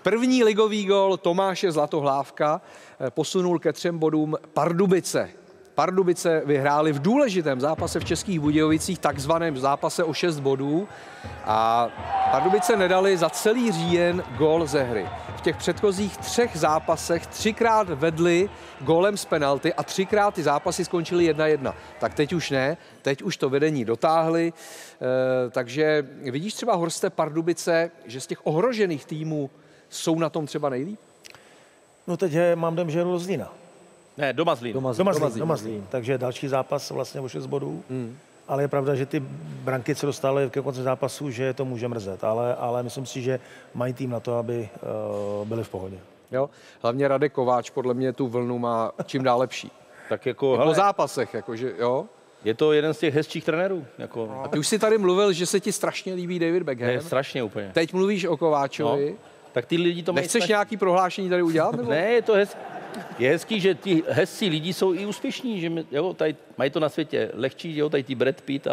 První ligový gól Tomáše Zlatohlávka posunul ke 3 bodům Pardubice. Pardubice vyhráli v důležitém zápase v Českých Budějovicích, takzvaném zápase o 6 bodů. A Pardubice nedali za celý říjen gól ze hry. V těch předchozích 3 zápasech 3krát vedli gólem z penalty a 3krát ty zápasy skončily 1-1. Tak teď už ne, teď už to vedení dotáhli. Takže vidíš třeba, Horste, Pardubice, že z těch ohrožených týmů jsou na tom třeba nejlíp? No teď mám dojem, že do Zlína. Ne, doma Zlín. Takže další zápas vlastně o 6 bodů. Ale je pravda, že ty branky, co dostali ke konci zápasu, že to může mrzet. Ale myslím si, že mají tým na to, aby byli v pohodě. Jo? Hlavně Radek Kováč podle mě tu vlnu má čím dál lepší. Tak jako, po zápasech, jakože, jo? Je to jeden z těch hezčích trenérů. Jako. A ty už si tady mluvil, že se ti strašně líbí David Beckham. Je strašně úplně. Teď mluvíš o Kováčovi. No, tak ty lidi to mají. Nechceš nějaký prohlášení tady udělat? Nebo? Ne, je to hezký. Je hezký, že ti hezcí lidi jsou i úspěšní, že jo, tady mají to na světě lehčí, jo, tady ty Brad Pitt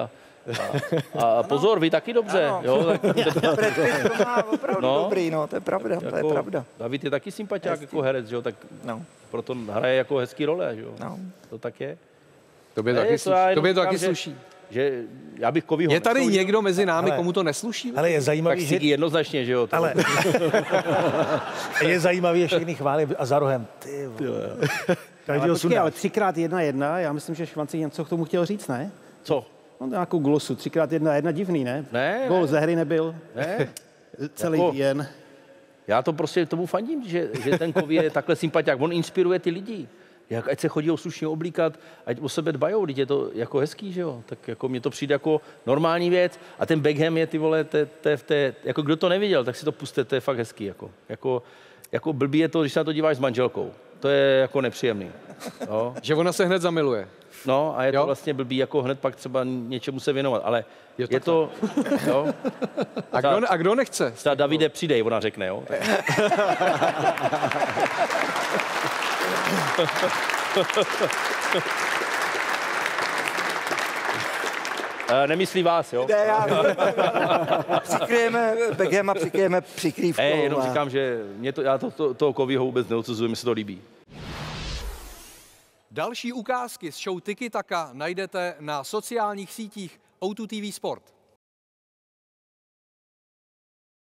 a pozor, vy taky dobře, ano. jo. Brad Pitt to má opravdu dobrý, no, to je pravda, jako, to je pravda. David je taky sympatiák jako herec, jo, tak proto hraje jako hezký role, jo. No. To tak je. Tobě to taky sluší. Že já bych Kovyho je tady nesoudil. Někdo mezi námi, komu to nesluší? Ale je zajímavý, tak jednoznačně, že jo. To. Ale je zajímavý, že všechny chválí a za rohem. Ty ale 3x1-1, já myslím, že Švanci něco k tomu chtěl říct, ne? Co? No nějakou glosu, 3x1-1 divný, ne? Ne. Gól ze hry nebyl. Ne. Celý jako, jen. Já to prostě tomu fandím, že ten Kovy je takhle sympatiák. On inspiruje ty lidi. Ať se chodí slušně oblíkat, ať o sebe dbajou, teď je to jako hezký, že jo? Tak jako mně to přijde jako normální věc a ten Beckham je, ty vole, jako kdo to neviděl, tak si to puste, to je fakt hezký, jako blbý je to, když se na to díváš s manželkou. To je jako nepříjemný. Jo? Že ona se hned zamiluje. No a je to vlastně blbý, jako hned pak třeba něčemu se věnovat, ale je to, jo? A kdo nechce? Ta Davide, přidej, ona řekne, jo? Nemyslí vás, jo? Ne, přikryjeme Beckhama, přikryjeme přikrývkou. Jenom říkám, že já toho Kovyho vůbec neodsuzuji, mi se to líbí. Další ukázky z show Tiki Taka najdete na sociálních sítích O2 TV Sport.